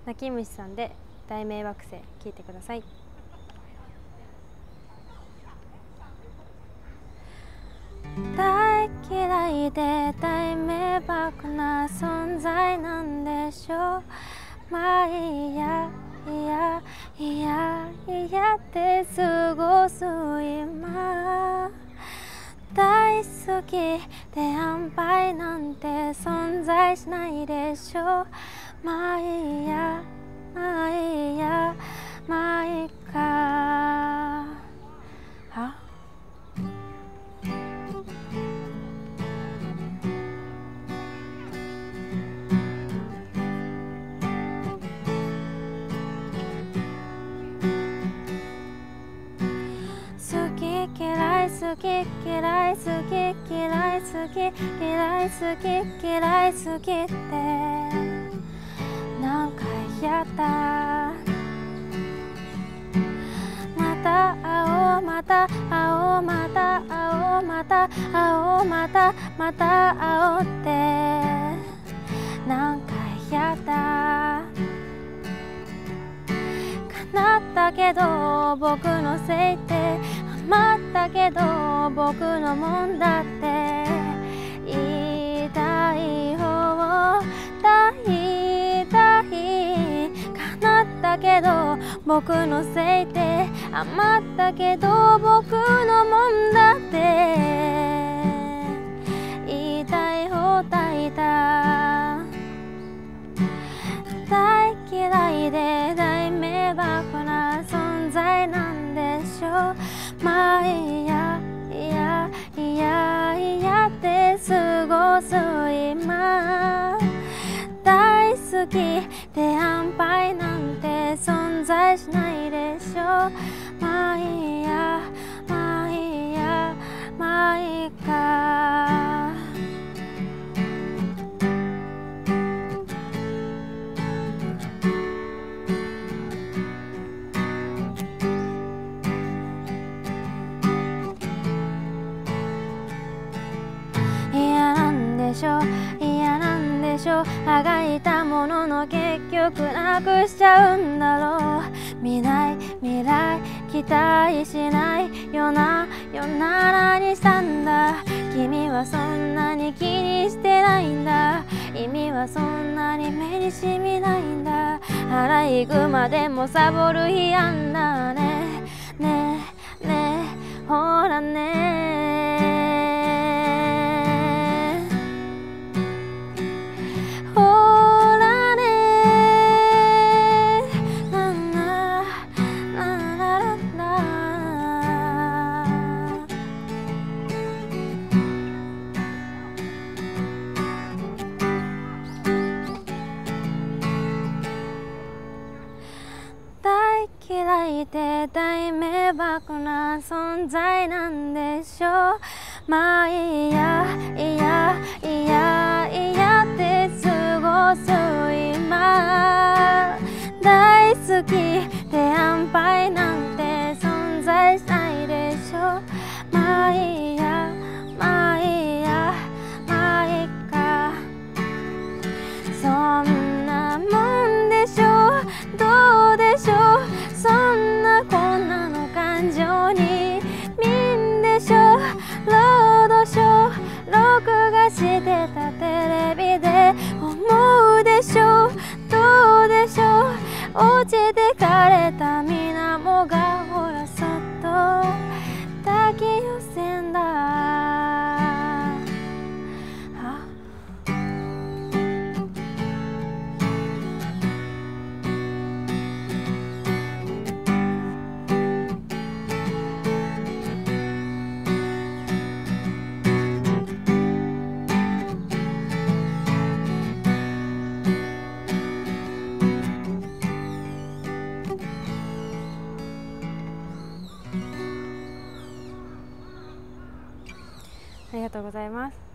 泣き虫さんで大迷惑星聞いてください。大嫌いで大迷惑な存在なんでしょう。まあいやいやいやいやって過ごす今、大好きで安牌なんて存在しないでしょう。まあいいやまあいいやまあいいか。は好き嫌い好き嫌い好き嫌い好き嫌い好き嫌い好きってなんかやだ。また会おうまた会おうまた会おうまた会おうまたまた会おうってなんかやだ。叶ったけど僕のせいって余ったけど僕のもんだって言いたい方だいたい。叶ったけど僕のせいで余ったけど僕のもんだって言いたい放題だ。大嫌いで大迷惑な存在なんでしょう。まあいやいやいやいやって過ごす今、大好きで安牌なんて存在しないでしょう。まあいいやまあいいやまあいいか。嫌なんでしょ嫌なんでしょあがいたものの結局なくしちゃうんだろう。未来期待しないよな何したんだ。君はそんなに気にしてないんだ。意味はそんなに目にしみないんだ。アライグマでもサボる日あんだね。ねえねえほらね嫌いで大迷惑な存在なんでしょう。まあいやいやいやいやって過ごす今、大好きで安牌なんて存在しないでしょう。まあいいやまあいいやまあいいか。そんなもんでしょどうでしょう。そんなこんなの感情に見んでしょロードショー録画してたテレビで思うでしょどうでしょう。落ちてかれた水面がほらそっと抱き寄せんだ。ありがとうございます。